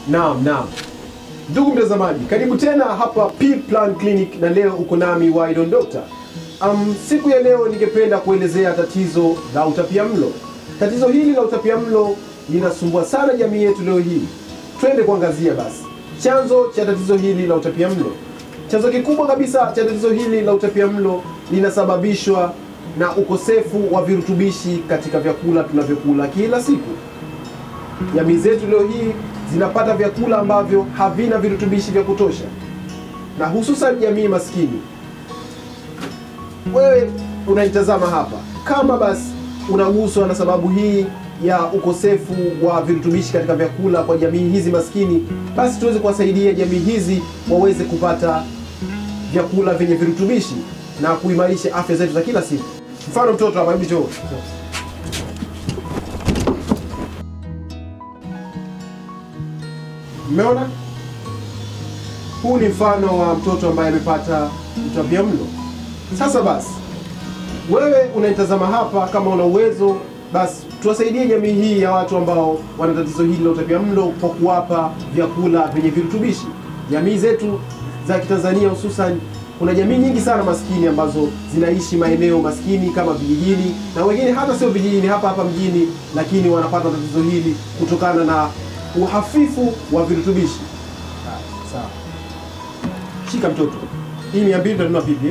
Naam. Ndugu mtazamaji, karibu tena hapa P-Plan Clinic na leo uko nami Ydon Doctor. Siku ya leo ningependa kuelezea tatizo la utapiamlo. Tatizo hili la utapiamlo linasumbua sana jamii yetu leo hii. Twende kuangazia basi chanzo cha tatizo hili la utapiamlo. Chanzo kikubwa kabisa cha tatizo hili la utapiamlo linasababishwa na ukosefu wa virutubishi katika vyakula tunavyokula kila siku. Jamii zetu leo hii zinapata vyakula ambavyo havina virutubishi vya kutosha, na hususan jamii maskini. Wewe unaitazama hapa, kama basi unaguswa na sababu hii ya ukosefu wa virutubishi katika vyakula kwa jamii hizi maskini, basi tuweze kuwasaidia jamii hizi waweze kupata vyakula vyenye virutubishi na kuimarisha afya zetu za kila siku. Mfano mtoto hapa, hebu njoo. Umeona? Huu ni mfano wa mtoto ambaye amepata utapiamlo. Sasa basi, wewe unaitazama hapa, kama una uwezo basi tuwasaidie jamii hii ya watu ambao wana tatizo hili la utapiamlo kwa kuwapa vyakula vyenye virutubishi. Jamii zetu za Kitanzania hususan, kuna jamii nyingi sana maskini ambazo zinaishi maeneo maskini kama vijijini, na wengine hata sio vijijini, hapa mjini, lakini wanapata tatizo hili kutokana na uhafifu wa virutubishi. Sawa. Shika mtoto. Hii ni 200 tunanunua pipi.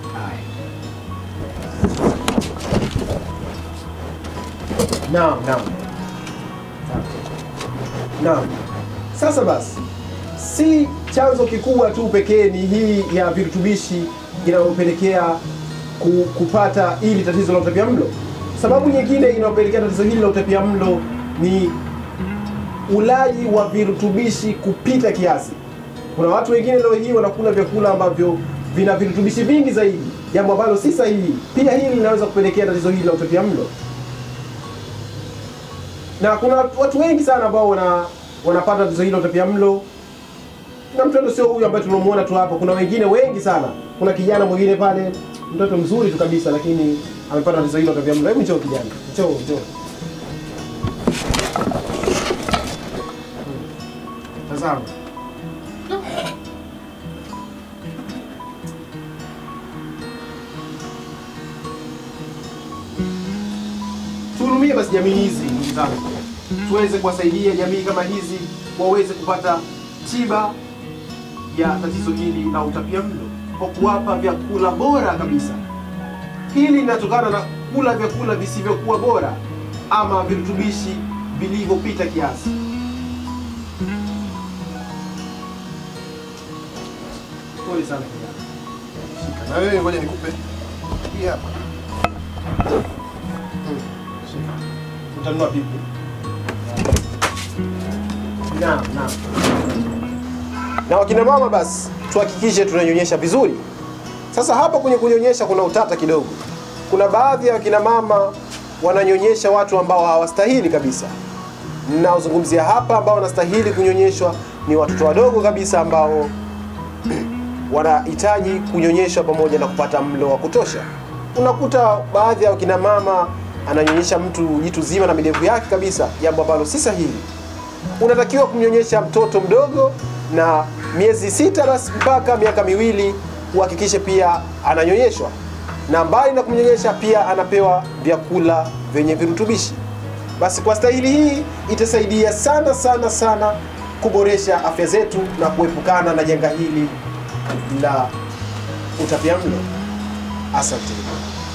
Naam. Sasa basi, si chanzo kikubwa tu pekee ni hii ya virutubishi inayopelekea kupata hili tatizo la utapiamlo. Sababu nyingine inayopelekea tatizo hili la utapiamlo ni ulaji wa virutubishi kupita kiasi. Kuna watu wengine leo hii wanakula vyakula ambavyo vina virutubishi vingi zaidi, jambo ambalo si sahihi. Pia hili linaweza kupelekea tatizo hili la utapiamlo. Na kuna watu wengi sana ambao wanapata tatizo hili la utapiamlo. Na mtoto sio huyu ambaye tunamuona tu hapa, kuna wengine wengi sana. Kuna kijana mwingine pale, mtoto mzuri tu kabisa, lakini amepata tatizo hili la utapiamlo. Hebu njoo kijana. Njoo. Tazama. Tuhurumie basi jamii hizi, ndugu zangu. Tuweze kuwasaidia jamii kama hizi waweze kupata tiba ya tatizo hili la utapiamlo kwa kuwapa vyakula bora kabisa. Hili linatokana na kula vyakula visivyokuwa bora ama virutubishi vilivyopita kiasi. Pole sana kijana. Shika. Na wewe ngoja nikupe hii hapa. Shika. Utanunua pipi. Naam. Na wakina mama basi tuhakikishe tunanyonyesha vizuri. Sasa hapa kwenye kunyonyesha kuna utata kidogo. Kuna baadhi ya wakina mama wananyonyesha watu ambao hawastahili kabisa. Ninaozungumzia hapa ambao wanastahili kunyonyeshwa ni watoto wadogo kabisa ambao wanahitaji kunyonyeshwa pamoja na kupata mlo wa kutosha. Unakuta baadhi ya wakina mama ananyonyesha mtu jitu zima na midevu yake kabisa, jambo ambalo si sahihi. Unatakiwa kumnyonyesha mtoto mdogo na miezi 6 basi mpaka miaka 2 uhakikishe pia ananyonyeshwa. Na mbali na kumnyonyesha pia anapewa vyakula vyenye virutubishi. Basi kwa stahili hii itasaidia sana kuboresha afya zetu na kuepukana na janga hili la utapiamlo. Asante.